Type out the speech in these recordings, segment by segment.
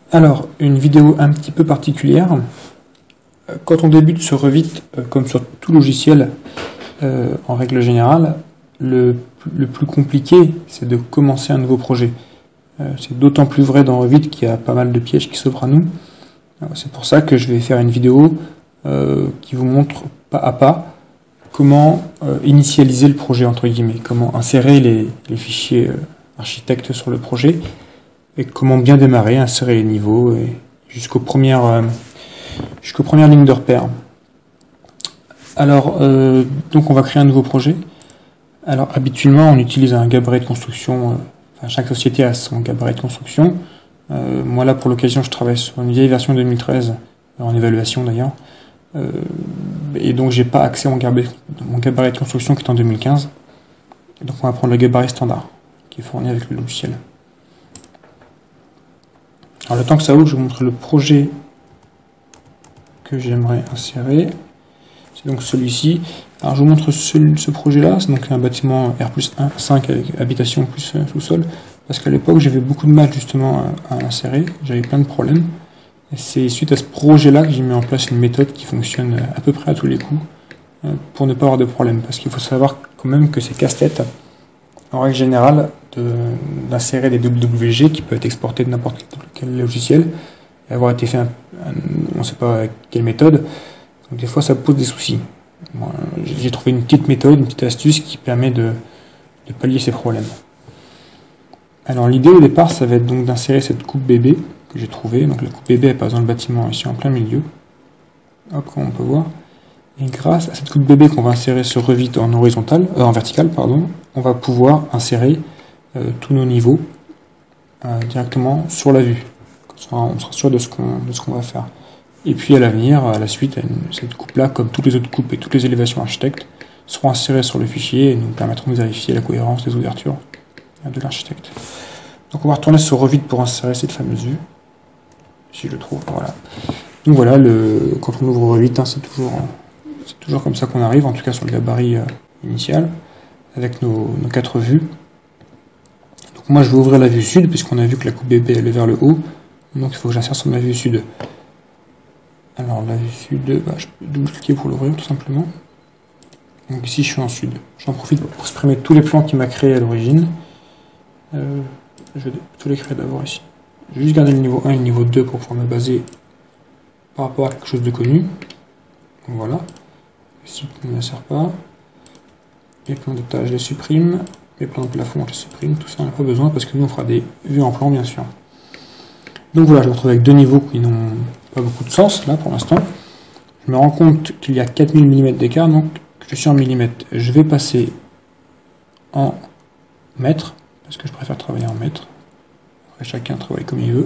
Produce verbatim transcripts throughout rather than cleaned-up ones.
Alors, une vidéo un petit peu particulière. Quand on débute sur Revit, comme sur tout logiciel, euh, en règle générale, le, le plus compliqué, c'est de commencer un nouveau projet. Euh, c'est d'autant plus vrai dans Revit qu'il y a pas mal de pièges qui s'offrent à nous. C'est pour ça que je vais faire une vidéo euh, qui vous montre pas à pas comment euh, initialiser le projet, entre guillemets, comment insérer les, les fichiers euh, architectes sur le projet, et comment bien démarrer, insérer les niveaux jusqu'aux premières, euh, jusqu'aux premières lignes de repère. Alors, euh, donc on va créer un nouveau projet. Alors, habituellement, on utilise un gabarit de construction. Euh, enfin, chaque société a son gabarit de construction. Euh, moi, là, pour l'occasion, je travaille sur une vieille version deux mille treize, en évaluation d'ailleurs. Euh, et donc, j'ai pas accès à mon gabarit, mon gabarit de construction qui est en deux mille quinze. Donc, on va prendre le gabarit standard, qui est fourni avec le logiciel. Alors, le temps que ça ouvre, je vous montre le projet que j'aimerais insérer. C'est donc celui-ci. Alors, je vous montre ce, ce projet-là. C'est donc un bâtiment R plus un, cinq avec habitation plus euh, sous-sol. Parce qu'à l'époque, j'avais beaucoup de mal justement à, à l'insérer. J'avais plein de problèmes. Et c'est suite à ce projet-là que j'ai mis en place une méthode qui fonctionne à peu près à tous les coups euh, pour ne pas avoir de problème. Parce qu'il faut savoir quand même que c'est casse-tête, en règle générale, d'insérer des W W G qui peuvent être exportés de n'importe quel logiciel et avoir été fait un, un, on ne sait pas quelle méthode. Donc des fois ça pose des soucis. Bon, j'ai trouvé une petite méthode, une petite astuce qui permet de, de pallier ces problèmes. Alors l'idée au départ, ça va être donc d'insérer cette coupe bébé que j'ai trouvée. Donc la coupe bébé elle passe dans le bâtiment ici en plein milieu. Hop, comme on peut voir. Et grâce à cette coupe bébé qu'on va insérer sur Revit en horizontal, euh, en vertical, pardon, on va pouvoir insérer euh, tous nos niveaux euh, directement sur la vue. Comme ça, on sera sûr de ce qu'on de ce qu'on va faire. Et puis à l'avenir, à la suite, cette coupe-là, comme toutes les autres coupes et toutes les élévations architectes, seront insérées sur le fichier et nous permettront de vérifier la cohérence des ouvertures de l'architecte. Donc on va retourner sur Revit pour insérer cette fameuse vue, si je le trouve. Voilà. Donc voilà, le, quand on ouvre Revit, hein, c'est toujours, c'est toujours comme ça qu'on arrive, en tout cas sur le gabarit euh, initial, avec nos, nos quatre vues. Donc moi je vais ouvrir la vue sud, puisqu'on a vu que la coupe bébé elle est vers le haut, donc il faut que j'insère sur ma vue sud. Alors la vue sud, bah, je peux double-cliquer pour l'ouvrir tout simplement. Donc ici je suis en sud. J'en profite pour supprimer tous les plans qu'il m'a créés à l'origine. Euh, je vais tous les créer d'abord ici. Je vais juste garder le niveau un et le niveau deux pour pouvoir me baser par rapport à quelque chose de connu. Donc voilà. Ici on ne me sert pas. Les plans d'étage je les supprime. Les plans de plafond je les supprime. Tout ça on n'a pas besoin parce que nous on fera des vues en plan bien sûr. Donc voilà, je me retrouve avec deux niveaux qui n'ont pas beaucoup de sens là pour l'instant. Je me rends compte qu'il y a quatre mille millimètres d'écart, donc je suis en millimètres. Je vais passer en mètres, parce que je préfère travailler en mètres. Après, chacun travaille comme il veut.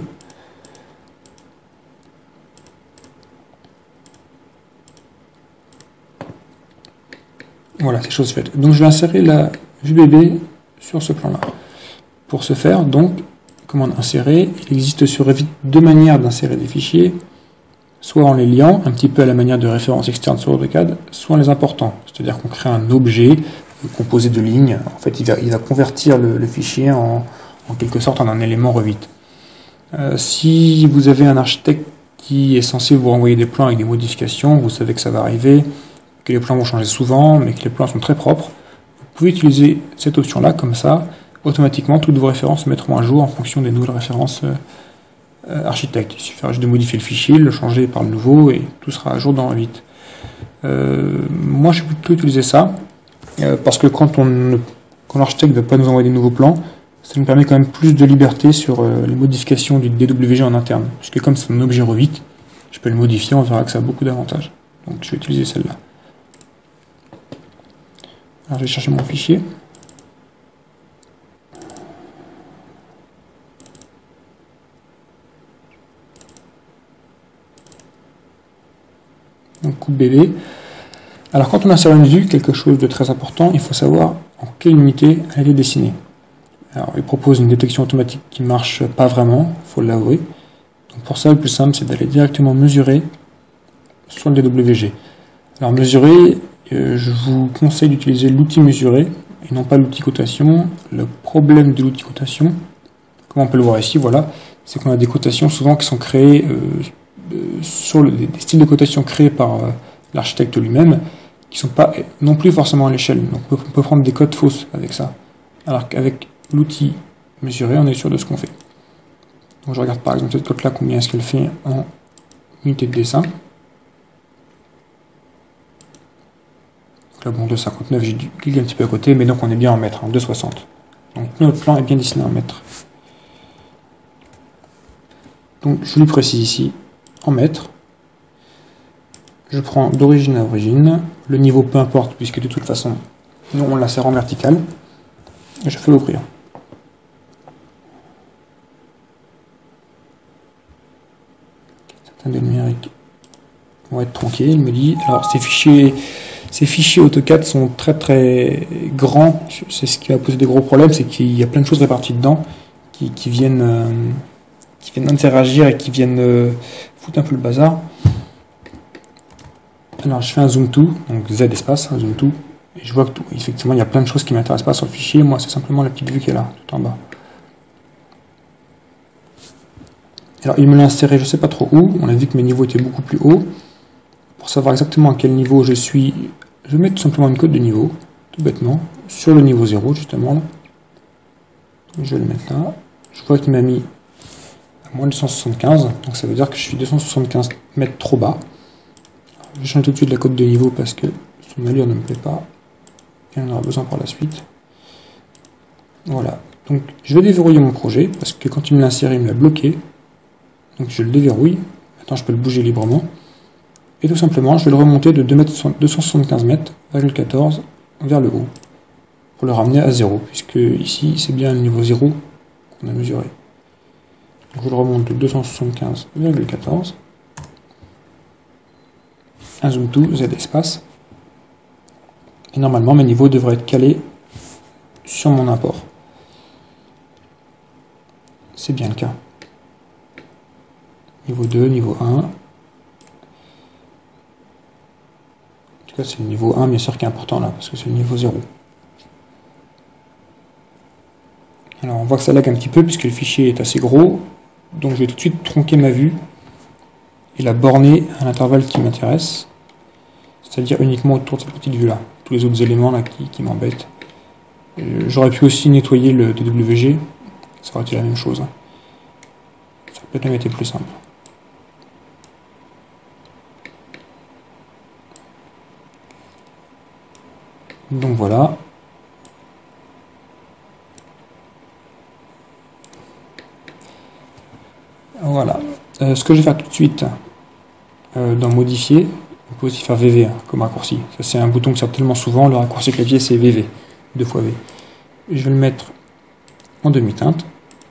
Voilà, c'est chose faite. Donc je vais insérer la vue bébé sur ce plan-là. Pour ce faire, donc, commande insérer, il existe sur Revit deux manières d'insérer des fichiers, soit en les liant, un petit peu à la manière de référence externe sur AutoCAD, soit en les important, c'est-à-dire qu'on crée un objet composé de lignes, en fait il va, il va convertir le, le fichier en, en quelque sorte en un élément Revit. Euh, si vous avez un architecte qui est censé vous renvoyer des plans avec des modifications, vous savez que ça va arriver, que les plans vont changer souvent, mais que les plans sont très propres, vous pouvez utiliser cette option-là, comme ça, automatiquement, toutes vos références se mettront à jour en fonction des nouvelles références euh, euh, architectes. Il suffira juste de modifier le fichier, le changer par le nouveau, et tout sera à jour dans Revit. Euh, moi, je vais plutôt utiliser ça, euh, parce que quand, on, quand l'architecte ne va pas nous envoyer des nouveaux plans, ça nous permet quand même plus de liberté sur euh, les modifications du D W G en interne. Puisque comme c'est un objet Revit, je peux le modifier, on verra que ça a beaucoup d'avantages. Donc je vais utiliser celle-là. Alors je vais chercher mon fichier. Donc coupe bébé. Alors quand on insère une vue, quelque chose de très important, il faut savoir en quelle unité elle est dessinée. Alors il propose une détection automatique qui ne marche pas vraiment, il faut l'avouer. Donc pour ça le plus simple c'est d'aller directement mesurer sur le D W G. Alors mesurer, euh, je vous conseille d'utiliser l'outil mesurer et non pas l'outil cotation. Le problème de l'outil cotation, comme on peut le voir ici, voilà, c'est qu'on a des cotations souvent qui sont créées euh, euh, sur le, des styles de cotation créés par euh, l'architecte lui-même, qui sont pas non plus forcément à l'échelle. Donc on peut, on peut prendre des cotes fausses avec ça. Alors qu'avec l'outil mesuré, on est sûr de ce qu'on fait. Donc je regarde par exemple cette cote-là, combien est-ce qu'elle fait en unité de dessin. Donc là, bon, deux virgule cinquante-neuf, j'ai dû cliquer un petit peu à côté, mais donc on est bien en mètres, hein, deux virgule soixante. Donc notre plan est bien dessiné en mètres. Donc je lui précise ici en mètres. Je prends d'origine à origine. Le niveau peu importe, puisque de toute façon, nous on l'insère en vertical. Et je fais l'ouvrir. Certains données numériques vont être tronqués, il me dit. Alors ces fichiers, ces fichiers AutoCAD sont très très grands. C'est ce qui va poser des gros problèmes, c'est qu'il y a plein de choses réparties dedans qui, qui viennent euh, qui viennent interagir et qui viennent euh, foutre un peu le bazar. Alors je fais un zoom to, donc Z espace, un zoom to, et je vois que tout, effectivement il y a plein de choses qui ne m'intéressent pas sur le fichier. Moi c'est simplement la petite vue qui est là, tout en bas. Alors il me l'a inséré je ne sais pas trop où, on a dit que mes niveaux étaient beaucoup plus hauts. Pour savoir exactement à quel niveau je suis, je vais mettre tout simplement une cote de niveau, tout bêtement, sur le niveau zéro justement. Je vais le mettre là. Je vois qu'il m'a mis à moins de deux cent soixante-quinze, donc ça veut dire que je suis deux cent soixante-quinze mètres trop bas. Je change tout de suite la cote de niveau parce que son allure ne me plaît pas. Et on aura besoin par la suite. Voilà. Donc je vais déverrouiller mon projet parce que quand il me l'a inséré, il me l'a bloqué. Donc je le déverrouille. Maintenant je peux le bouger librement. Et tout simplement, je vais le remonter de deux cent soixante-quinze mètres, quatorze vers le haut. Pour le ramener à zéro. Puisque ici c'est bien le niveau zéro qu'on a mesuré. Donc je le remonte de deux cent soixante-quinze virgule quatorze. Un zoom to, Z espace. Et normalement, mes niveaux devraient être calés sur mon import. C'est bien le cas. Niveau deux, niveau un. En tout cas, c'est le niveau un, bien sûr, qui est important là, parce que c'est le niveau zéro. Alors, on voit que ça lag un petit peu, puisque le fichier est assez gros. Donc, je vais tout de suite tronquer ma vue et la borner à l'intervalle qui m'intéresse. C'est-à-dire uniquement autour de cette petite vue-là. Tous les autres éléments là qui, qui m'embêtent. J'aurais pu aussi nettoyer le D W G. Ça aurait été la même chose. Ça aurait peut-être même été plus simple. Donc voilà. Voilà. Euh, ce que je vais faire tout de suite, euh, dans modifier, on peut aussi faire V V hein, comme raccourci. Ça c'est un bouton qui sort tellement souvent, le raccourci clavier c'est V V, deux fois V. Et je vais le mettre en demi-teinte.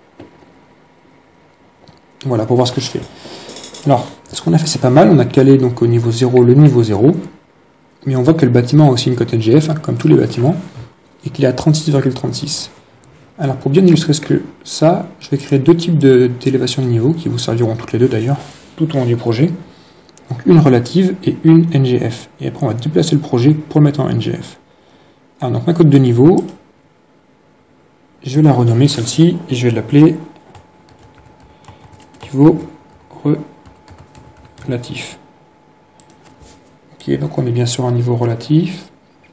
Voilà, pour voir ce que je fais. Alors, ce qu'on a fait c'est pas mal, on a calé donc au niveau zéro le niveau zéro, mais on voit que le bâtiment a aussi une cote N G F, hein, comme tous les bâtiments, et qu'il est à trente-six virgule trente-six. Alors pour bien illustrer ce que ça, je vais créer deux types d'élévation de, de niveau, qui vous serviront toutes les deux d'ailleurs, tout au long du projet. Donc une relative et une N G F. Et après on va déplacer le projet pour le mettre en N G F. Alors donc ma cote de niveau, je vais la renommer celle-ci, et je vais l'appeler niveau relatif. Ok, donc on est bien sur un niveau relatif.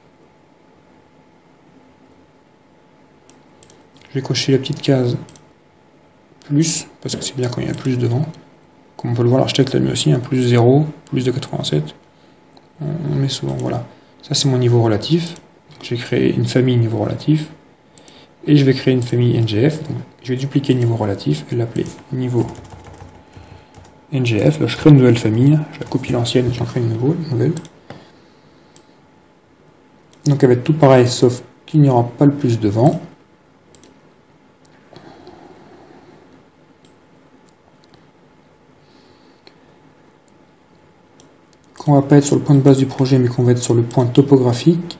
Je vais cocher la petite case plus, parce que c'est bien quand il y a plus devant. Comme on peut le voir, l'architecte l'a mis aussi, un plus zéro, plus de quatre-vingt-sept. On met souvent, voilà. Ça c'est mon niveau relatif. Je vais créer une famille niveau relatif. Et je vais créer une famille N G F. Donc, je vais dupliquer niveau relatif et l'appeler niveau N G F. Là je crée une nouvelle famille. Je la copie l'ancienne et j'en crée une nouvelle. Donc elle va être tout pareil, sauf qu'il n'y aura pas le plus devant. Qu'on va pas être sur le point de base du projet, mais qu'on va être sur le point topographique.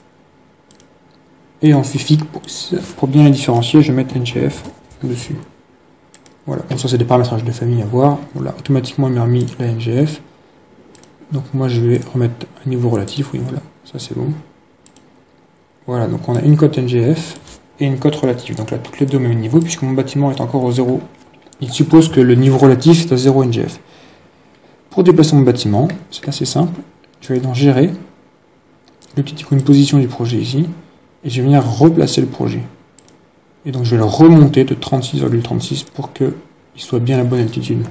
Et en suffix, pour, pour bien les différencier, je vais mettre N G F dessus. Voilà, donc ça c'est des paramétrages de famille à voir. Voilà, automatiquement il m'a remis la N G F. Donc moi je vais remettre un niveau relatif, oui voilà, ça c'est bon. Voilà, donc on a une cote N G F et une cote relative. Donc là toutes les deux au même niveau, puisque mon bâtiment est encore au zéro il suppose que le niveau relatif est à zéro N G F. Pour déplacer mon bâtiment, c'est assez simple. Je vais aller dans Gérer, le petit icône position du projet ici, et je vais venir replacer le projet. Et donc je vais le remonter de trente-six virgule trente-six pour qu'il soit bien à la bonne altitude.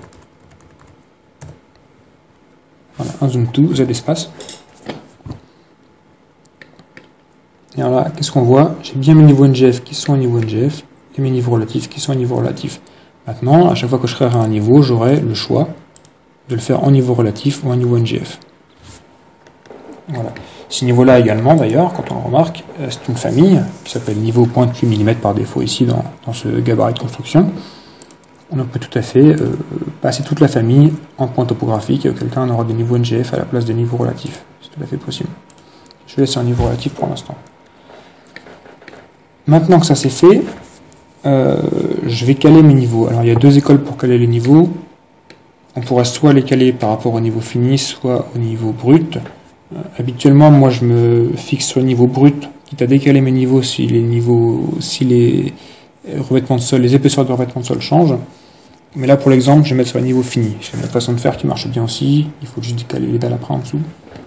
Voilà, un zoom to, Z espace. Et alors là, qu'est-ce qu'on voit? J'ai bien mes niveaux N G F qui sont au niveau N G F et mes niveaux relatifs qui sont au niveau relatif. Maintenant, à chaque fois que je créerai un niveau, j'aurai le choix de le faire en niveau relatif ou en niveau N G F. Voilà. Ce niveau-là également, d'ailleurs, quand on le remarque, c'est une famille qui s'appelle niveau zéro virgule huit millimètres par défaut ici dans, dans ce gabarit de construction. On peut tout à fait euh, passer toute la famille en point topographique et auquel cas on aura des niveaux N G F à la place des niveaux relatifs. C'est tout à fait possible. Je vais laisser un niveau relatif pour l'instant. Maintenant que ça c'est fait, euh, je vais caler mes niveaux. Alors il y a deux écoles pour caler les niveaux. On pourrait soit les caler par rapport au niveau fini, soit au niveau brut. Euh, habituellement, moi je me fixe sur le niveau brut, quitte à décaler mes niveaux si les niveaux, si les revêtements de sol, les épaisseurs de revêtement de sol changent. Mais là pour l'exemple, je vais mettre sur le niveau fini. J'ai une façon de faire qui marche bien aussi. Il faut juste décaler les dalles après en dessous.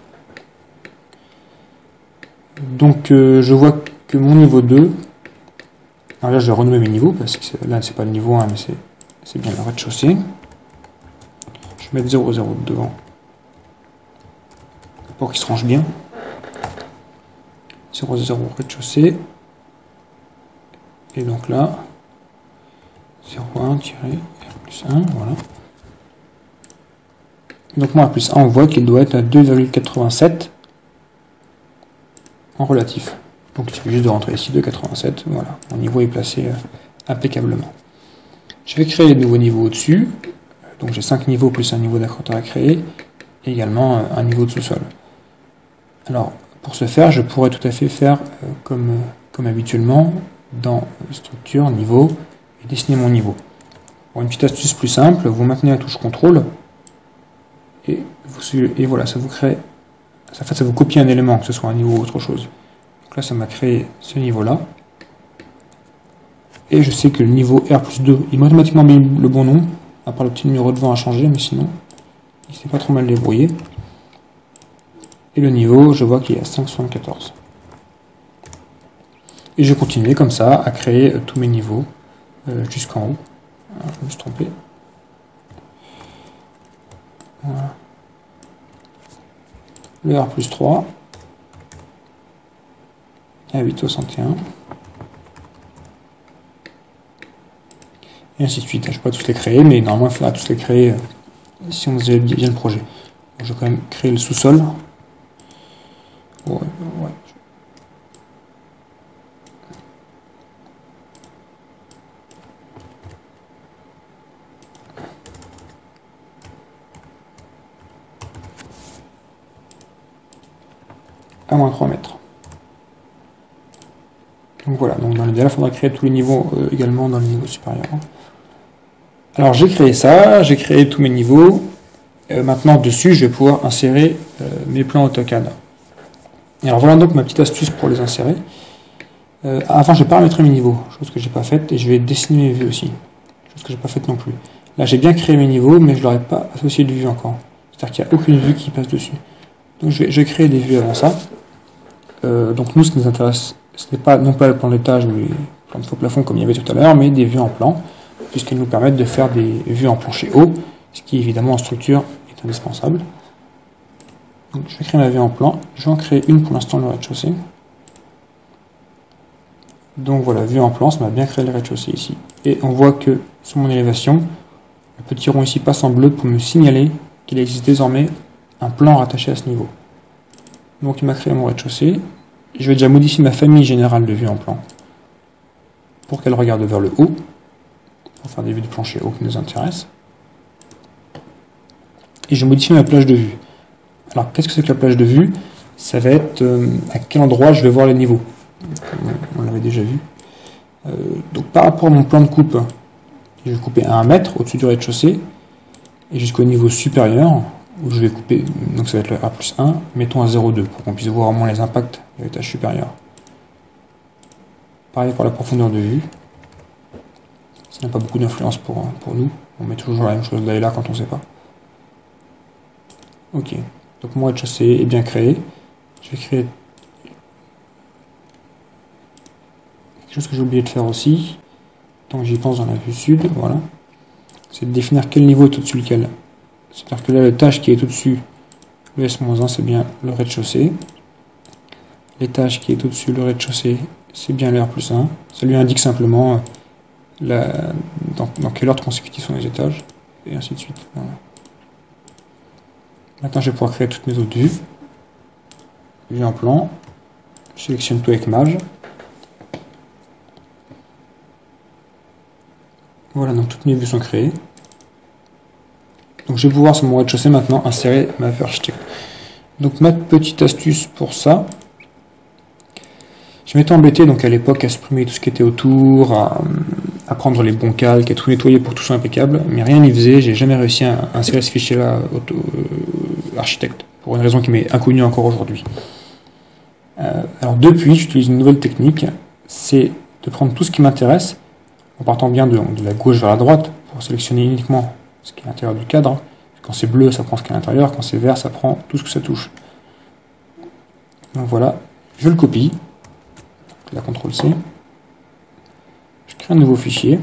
Donc euh, je vois que mon niveau deux, alors là je vais renommer mes niveaux parce que là c'est pas le niveau un mais c'est bien le rez-de-chaussée. Je vais mettre zéro zéro devant pour qu'il se range bien. zéro zéro rez-de-chaussée. Et donc là, zéro un R plus un, voilà. Donc moi R plus un, on voit qu'il doit être à deux virgule quatre-vingt-sept en relatif. Donc il suffit juste de rentrer ici deux virgule quatre-vingt-sept, voilà, mon niveau est placé euh, impeccablement. Je vais créer les nouveaux niveaux au-dessus, donc j'ai cinq niveaux plus un niveau d'accroteur à créer, et également euh, un niveau de sous-sol. Alors pour ce faire, je pourrais tout à fait faire euh, comme, euh, comme habituellement, dans structure, niveau, et dessiner mon niveau. Pour une petite astuce plus simple, vous maintenez la touche contrôle, et, vous, et voilà, ça vous crée, ça fait ça vous copie un élément, que ce soit un niveau ou autre chose. Donc là, ça m'a créé ce niveau-là. Et je sais que le niveau R plus deux, il m'a automatiquement mis le bon nom, à part le petit numéro devant à changer, mais sinon, il s'est pas trop mal débrouillé. Et le niveau, je vois qu'il est à cinq virgule soixante-quatorze. Et je vais continuer comme ça à créer euh, tous mes niveaux euh, jusqu'en haut. Alors, je me suis trompé. Voilà. Le R plus trois. À huit virgule soixante et un. Et ainsi de suite. Je ne peux pas tous les créer, mais normalement il faudra tous les créer euh, si on faisait bien le projet. Donc, je vais quand même créer le sous-sol. Ouais, ouais. À moins trois mètres. Donc voilà, donc dans l'idéal, il faudra créer tous les niveaux euh, également dans le niveau supérieur. Alors j'ai créé ça, j'ai créé tous mes niveaux. Euh, maintenant dessus, je vais pouvoir insérer euh, mes plans AutoCAD. Et alors voilà donc ma petite astuce pour les insérer. Euh, avant, je vais paramétrer mes niveaux, chose que j'ai pas faite, et je vais dessiner mes vues aussi, chose que j'ai pas faite non plus. Là, j'ai bien créé mes niveaux, mais je leur ai pas associé de vue encore. C'est-à-dire qu'il n'y a aucune vue qui passe dessus. Donc je vais, je vais créer des vues avant ça. Euh, donc nous, ce qui nous intéresse, ce n'est pas non pas le plan d'étage ou les plans de faux plafond comme il y avait tout à l'heure, mais des vues en plan, puisqu'elles nous permettent de faire des vues en plancher haut, ce qui évidemment en structure est indispensable. Donc je vais créer ma vue en plan, je vais en créer une pour l'instant le rez-de-chaussée. Donc voilà, vue en plan, ça m'a bien créé le rez-de-chaussée ici. Et on voit que sur mon élévation, le petit rond ici passe en bleu pour me signaler qu'il existe désormais un plan rattaché à ce niveau. Donc il m'a créé mon rez-de-chaussée. Je vais déjà modifier ma famille générale de vue en plan pour qu'elle regarde vers le haut, pour faire des vues de plancher haut qui nous intéressent. Et je modifie ma plage de vue. Alors qu'est-ce que c'est que la plage de vue? Ça va être euh, à quel endroit je vais voir les niveaux. On l'avait déjà vu. Euh, donc par rapport à mon plan de coupe, je vais couper à un mètre au-dessus du rez-de-chaussée et jusqu'au niveau supérieur, où je vais couper, donc ça va être le R plus un, mettons à zéro virgule deux pour qu'on puisse voir au moins les impacts de l'étage supérieur. Pareil pour la profondeur de vue. Ça n'a pas beaucoup d'influence pour, pour nous. On met toujours la même chose là et là quand on ne sait pas. Ok, donc mon rez-de-chaussée est bien créé. Je vais créer quelque chose que j'ai oublié de faire aussi, tant que j'y pense dans la vue sud, voilà. C'est de définir quel niveau est au-dessus lequel. C'est-à-dire que là, l'étage qui est au-dessus, le S moins un, c'est bien le rez-de-chaussée. L'étage qui est au-dessus, le rez-de-chaussée, c'est bien le R plus un. Ça lui indique simplement la, dans, dans quel ordre consécutif sont les étages, et ainsi de suite. Voilà. Maintenant, je vais pouvoir créer toutes mes autres vues. Vue en plan. Je sélectionne tout avec Mage. Voilà, donc toutes mes vues sont créées. Donc je vais pouvoir sur mon rez-de-chaussée maintenant insérer ma vue architecte. Donc ma petite astuce pour ça, je m'étais embêté donc à l'époque à supprimer tout ce qui était autour, à, à prendre les bons calques, à tout nettoyer pour que tout soit impeccable, mais rien n'y faisait, j'ai jamais réussi à insérer ce fichier-là auto, euh, architecte, pour une raison qui m'est inconnue encore aujourd'hui. Euh, alors depuis, j'utilise une nouvelle technique, c'est de prendre tout ce qui m'intéresse, en partant bien de, de la gauche vers la droite, pour sélectionner uniquement ce qui est à l'intérieur du cadre. Quand c'est bleu, ça prend ce qui est à l'intérieur, quand c'est vert, ça prend tout ce que ça touche. Donc voilà, je le copie, la contrôle C, je crée un nouveau fichier,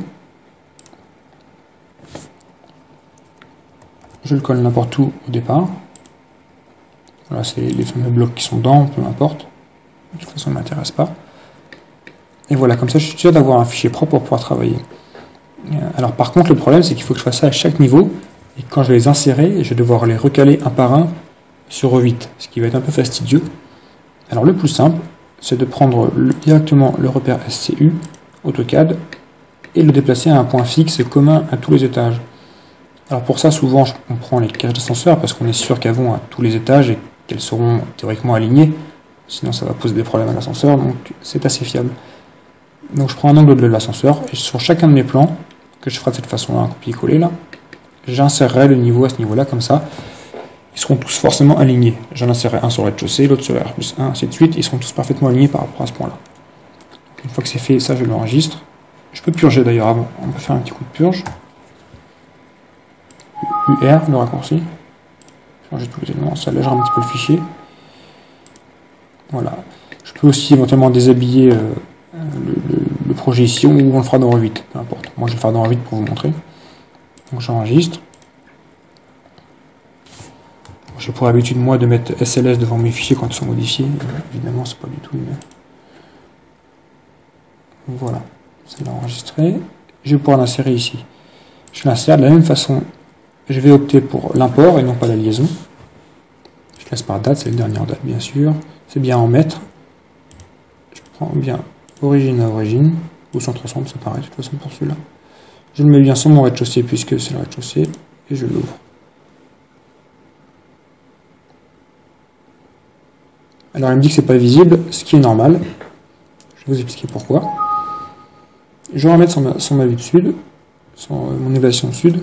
je le colle n'importe où au départ. Voilà, c'est les fameux blocs qui sont dedans, peu importe, de toute façon, ça ne m'intéresse pas. Et voilà, comme ça, je suis sûr d'avoir un fichier propre pour pouvoir travailler. Alors par contre, le problème, c'est qu'il faut que je fasse ça à chaque niveau, et quand je vais les insérer, je vais devoir les recaler un par un sur E huit, ce qui va être un peu fastidieux. Alors le plus simple, c'est de prendre le, directement le repère S C U, AutoCAD, et le déplacer à un point fixe commun à tous les étages. Alors pour ça, souvent, on prend les cages d'ascenseur, parce qu'on est sûr qu'elles vont à tous les étages, et qu'elles seront théoriquement alignées, sinon ça va poser des problèmes à l'ascenseur, donc c'est assez fiable. Donc je prends un angle de l'ascenseur, et sur chacun de mes plans, que je ferai de cette façon-là, un copier-coller là, j'insérerai le niveau à ce niveau-là, comme ça, ils seront tous forcément alignés. J'en insérerai un sur le rez-de-chaussée, l'autre sur le R plus un, ainsi de suite, ils seront tous parfaitement alignés par rapport à ce point-là. Une fois que c'est fait, ça je l'enregistre. Je peux purger d'ailleurs avant, on peut faire un petit coup de purge. U R, le raccourci. Changer tous les éléments, ça allègera un petit peu le fichier. Voilà. Je peux aussi éventuellement déshabiller euh, le, le, le projet ici, ou on le fera dans E huit, peu importe. Moi je vais le faire dans E huit pour vous montrer. Donc j'enregistre. J'ai pour habitude moi de mettre S L S devant mes fichiers quand ils sont modifiés. Évidemment c'est pas du tout une... Voilà, c'est enregistré. Je vais pouvoir l'insérer ici. Je l'insère de la même façon. Je vais opter pour l'import et non pas la liaison. Je laisse par date, c'est la dernière date bien sûr. C'est bien en mètres. Je prends bien origine à origine, ou centre centre, c'est pareil de toute façon pour celui-là. Je le mets bien sur mon rez-de-chaussée puisque c'est le rez-de-chaussée et je l'ouvre. Alors il me dit que c'est pas visible, ce qui est normal. Je vais vous expliquer pourquoi. Je vais remettre sur ma, sur ma vue de sud, sur mon évaluation sud.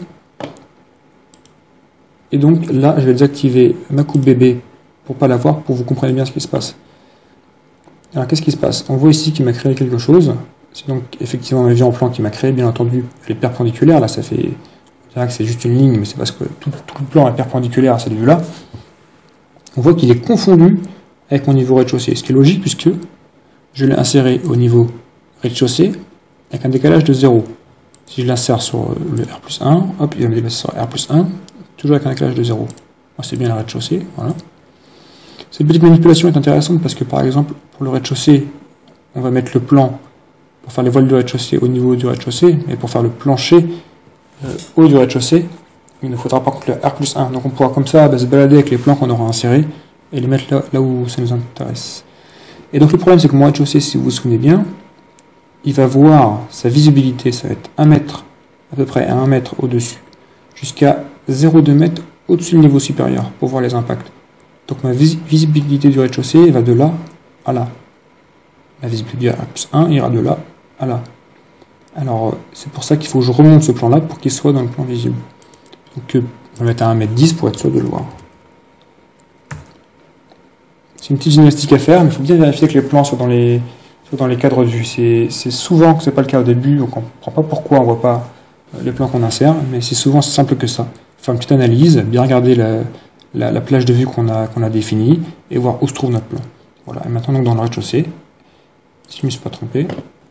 Et donc là, je vais désactiver ma coupe bébé pour pas la voir, pour que vous compreniez bien ce qui se passe. Alors qu'est-ce qui se passe? On voit ici qu'il m'a créé quelque chose. C'est donc effectivement ma vue en plan qui m'a créé, bien entendu, elle est perpendiculaire. Là, ça fait, on dirait que c'est juste une ligne, mais c'est parce que tout, tout le plan est perpendiculaire à cette vue-là. On voit qu'il est confondu avec mon niveau rez-de-chaussée, ce qui est logique puisque je l'ai inséré au niveau rez-de-chaussée avec un décalage de zéro. Si je l'insère sur le R plus un, hop, il va me déplacer sur R plus un, toujours avec un décalage de zéro. C'est bien le rez-de-chaussée, voilà. Cette petite manipulation est intéressante parce que par exemple, pour le rez-de-chaussée, on va mettre le plan pour faire les voiles du rez-de-chaussée au niveau du rez-de-chaussée, mais pour faire le plancher euh, haut du rez-de-chaussée, il nous faudra par contre le R plus un. Donc on pourra comme ça bah, se balader avec les plans qu'on aura insérés et les mettre là, là où ça nous intéresse. Et donc le problème c'est que mon rez-de-chaussée, si vous vous souvenez bien, il va voir sa visibilité, ça va être un mètre, à peu près à un mètre au-dessus, jusqu'à zéro virgule deux mètres au-dessus du niveau supérieur pour voir les impacts. Donc ma vis visibilité du rez-de-chaussée va de là à là. La visibilité du R plus un ira de là à là. Alors c'est pour ça qu'il faut que je remonte ce plan là pour qu'il soit dans le plan visible. Donc euh, on va mettre à un mètre dix pour être sûr de le voir. C'est une petite gymnastique à faire, mais il faut bien vérifier que les plans soient dans les, dans les cadres de vue. C'est souvent que c'est pas le cas au début, donc on ne comprend pas pourquoi on voit pas les plans qu'on insère, mais c'est souvent simple que ça. Faire une petite analyse, bien regarder la, la, la plage de vue qu'on a, qu'on a définie, et voir où se trouve notre plan. Voilà, et maintenant donc dans le rez-de-chaussée, si je ne me suis pas trompé.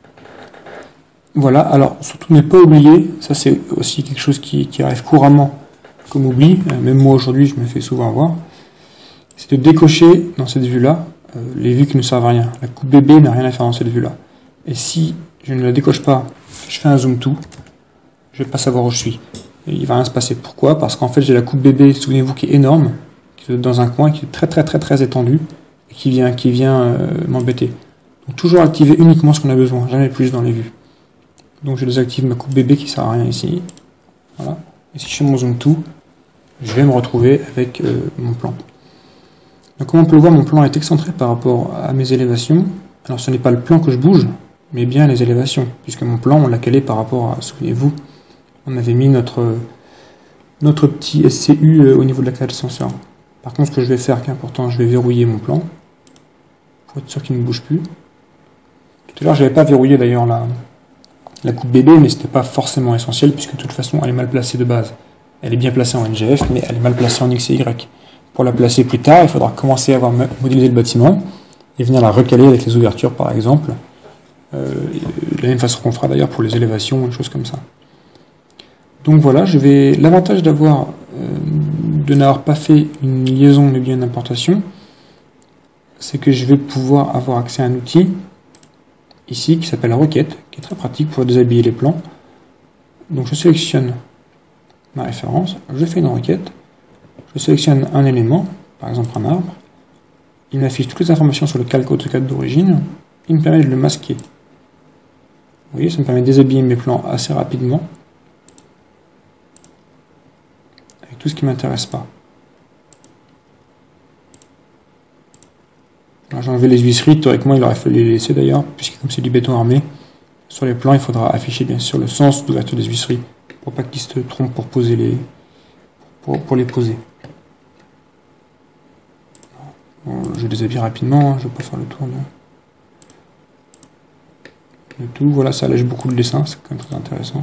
Voilà, alors surtout ne pas oublier, ça c'est aussi quelque chose qui, qui arrive couramment comme oubli, même moi aujourd'hui je me fais souvent avoir, c'est de décocher dans cette vue-là euh, les vues qui ne servent à rien. La coupe bébé n'a rien à faire dans cette vue-là. Et si je ne la décoche pas, je fais un zoom to, je ne vais pas savoir où je suis. Et il ne va rien se passer. Pourquoi? Parce qu'en fait j'ai la coupe bébé, souvenez-vous, qui est énorme, qui est dans un coin, qui est très très très très étendue, et qui vient, qui vient euh, m'embêter. Donc toujours activer uniquement ce qu'on a besoin, jamais plus dans les vues. Donc je désactive ma coupe bébé qui ne sert à rien ici. Voilà. Et si je fais mon zoom to, je vais me retrouver avec euh, mon plan. Donc comme on peut le voir, mon plan est excentré par rapport à mes élévations. Alors ce n'est pas le plan que je bouge, mais bien les élévations, puisque mon plan, on l'a calé par rapport à, souvenez-vous, on avait mis notre, notre petit S C U au niveau de la cage d'ascenseur. Par contre, ce que je vais faire, qui est important, je vais verrouiller mon plan, pour être sûr qu'il ne bouge plus. Tout à l'heure, je n'avais pas verrouillé d'ailleurs la, la coupe bébé, mais ce n'était pas forcément essentiel, puisque de toute façon, elle est mal placée de base. Elle est bien placée en N G F, mais elle est mal placée en X et Y. Pour la placer plus tard, il faudra commencer à avoir modélisé le bâtiment et venir la recaler avec les ouvertures par exemple, euh, de la même façon qu'on fera d'ailleurs pour les élévations, des choses comme ça. Donc voilà, je vais l'avantage d'avoir euh, de n'avoir pas fait une liaison mais bien une importation, c'est que je vais pouvoir avoir accès à un outil ici qui s'appelle requête, qui est très pratique pour déshabiller les plans. Donc je sélectionne ma référence, je fais une requête. Je sélectionne un élément, par exemple un arbre, il m'affiche toutes les informations sur le calque AutoCAD d'origine, il me permet de le masquer. Vous voyez, ça me permet de déshabiller mes plans assez rapidement, avec tout ce qui ne m'intéresse pas. J'ai enlevé les huisseries, théoriquement il aurait fallu les laisser d'ailleurs, puisque comme c'est du béton armé, sur les plans il faudra afficher bien sûr le sens d'ouverture des huisseries, pour pas qu'ils se trompent pour poser les, pour, pour les poser. Je déshabille rapidement, hein, je ne vais pas faire le tour de, de tout. Voilà, ça allège beaucoup le dessin, c'est quand même très intéressant.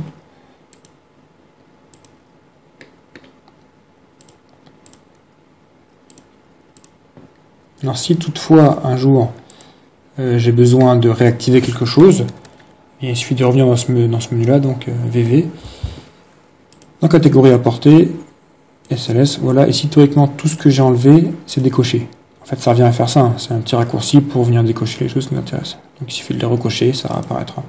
Alors si toutefois un jour euh, j'ai besoin de réactiver quelque chose, il suffit de revenir dans ce, dans ce menu là, donc euh, V V, dans catégorie apportée, S L S, voilà, et si théoriquement tout ce que j'ai enlevé c'est décoché. En fait, ça revient à faire ça, hein. C'est un petit raccourci pour venir décocher les choses qui nous intéressent. Donc il suffit de les recocher, ça apparaîtra.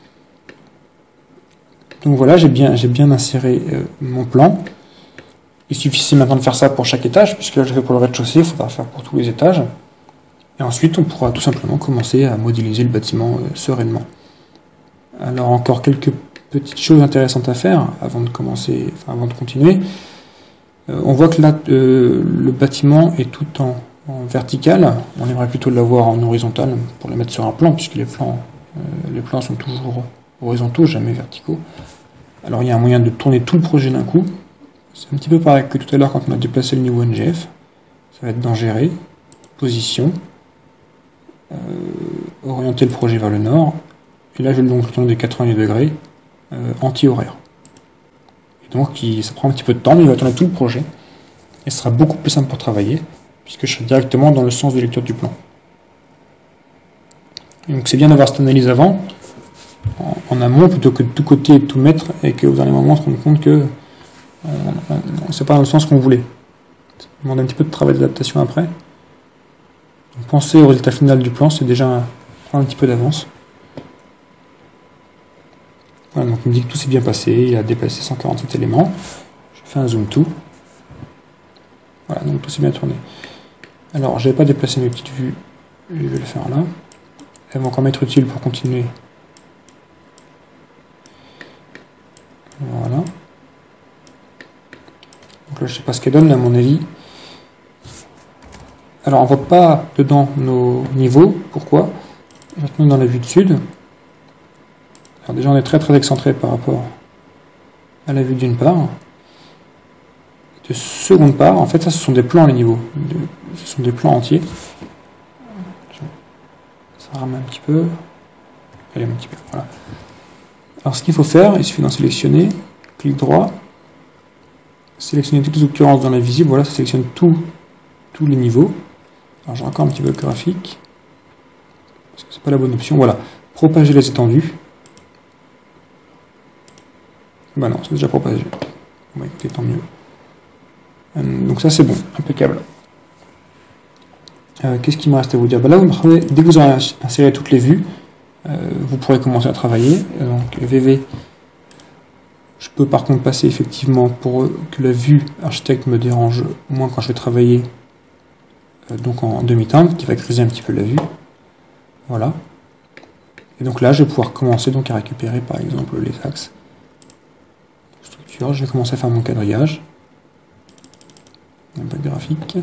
Donc voilà, j'ai bien, j'ai bien inséré euh, mon plan. Il suffit maintenant de faire ça pour chaque étage, puisque là je fais pour le rez-de-chaussée, il faudra faire pour tous les étages. Et ensuite, on pourra tout simplement commencer à modéliser le bâtiment euh, sereinement. Alors encore quelques petites choses intéressantes à faire avant de commencer, enfin avant de continuer. Euh, on voit que là, euh, le bâtiment est tout en en vertical, on aimerait plutôt l'avoir en horizontal pour le mettre sur un plan, puisque les plans, euh, les plans sont toujours horizontaux, jamais verticaux. Alors il y a un moyen de tourner tout le projet d'un coup. C'est un petit peu pareil que tout à l'heure quand on a déplacé le niveau N G F. Ça va être dans Gérer, Position, euh, orienter le projet vers le nord, et là je vais donc le tourner de quatre-vingt-dix degrés, euh, anti-horaire. Et donc il, ça prend un petit peu de temps, mais il va tourner tout le projet, et ce sera beaucoup plus simple pour travailler, puisque je serai directement dans le sens de lecture du plan. Et donc c'est bien d'avoir cette analyse avant, en, en amont, plutôt que de tout côté et de tout mettre, et qu'au dernier moment on se rende compte que c'est pas dans le sens qu'on voulait. Ça demande un petit peu de travail d'adaptation après. Donc pensez au résultat final du plan, c'est déjà prendre un petit peu d'avance. Voilà, donc il me dit que tout s'est bien passé, il a déplacé cent quarante-sept éléments. Je fais un zoom to. Voilà, donc tout s'est bien tourné. Alors, je n'avais pas déplacé mes petites vues, je vais le faire là. Elles vont encore m'être utiles pour continuer. Voilà. Donc là, je ne sais pas ce qu'elle donne, à mon avis. Alors, on ne voit pas dedans nos niveaux. Pourquoi? Maintenant, dans la vue de sud. Alors déjà, on est très très excentré par rapport à la vue d'une part. De seconde part, en fait, ça, ce sont des plans, les niveaux. De, ce sont des plans entiers. Ça rame un petit peu. Elle est un petit peu, voilà. Alors ce qu'il faut faire, il suffit d'en sélectionner, clic droit, sélectionner toutes les occurrences dans la visible, voilà, ça sélectionne tout, tous les niveaux. Alors j'ai encore un petit peu de graphique, parce que c'est pas la bonne option, voilà. Propager les étendues. Bah non, c'est déjà propagé. Bah écoutez, tant mieux. Euh, donc ça c'est bon, impeccable. Euh, Qu'est-ce qu'il me reste à vous dire? Bah là, vous me dès que vous aurez inséré toutes les vues, euh, vous pourrez commencer à travailler. Donc V V, je peux par contre passer effectivement pour que la vue architecte me dérange moins quand je vais travailler, euh, donc en demi-teinte, qui va creuser un petit peu la vue. Voilà. Et donc là, je vais pouvoir commencer donc à récupérer par exemple les axes. Structure, je vais commencer à faire mon quadrillage. Un peu de graphique.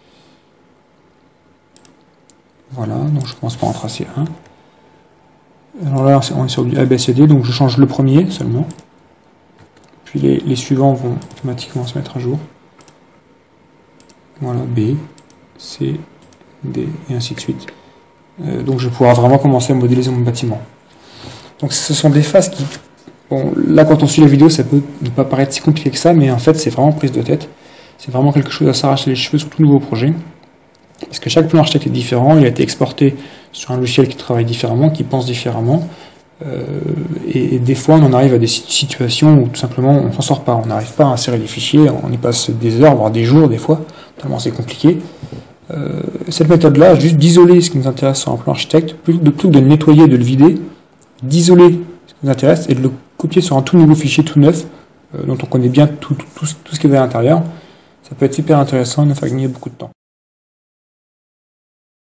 Voilà, donc je commence par en tracer un. Alors là, on est sur du A B C D, donc je change le premier seulement. Puis les, les suivants vont automatiquement se mettre à jour. Voilà, B, C, D, et ainsi de suite. Euh, donc je vais pouvoir vraiment commencer à modéliser mon bâtiment. Donc ce sont des phases qui... Bon, là quand on suit la vidéo, ça peut ne pas paraître si compliqué que ça, mais en fait c'est vraiment prise de tête. C'est vraiment quelque chose à s'arracher les cheveux sur tout nouveau projet. Parce que chaque plan architecte est différent, il a été exporté sur un logiciel qui travaille différemment, qui pense différemment. Euh, et, et des fois on en arrive à des situations où tout simplement on ne s'en sort pas, on n'arrive pas à insérer les fichiers, on y passe des heures, voire des jours des fois, tellement c'est compliqué. Euh, cette méthode-là, juste d'isoler ce qui nous intéresse sur un plan architecte, plutôt de, plutôt de le nettoyer, de le vider, d'isoler ce qui nous intéresse et de le copier sur un tout nouveau fichier tout neuf, euh, dont on connaît bien tout, tout, tout, tout ce qui est à l'intérieur, ça peut être super intéressant et nous faire gagner beaucoup de temps.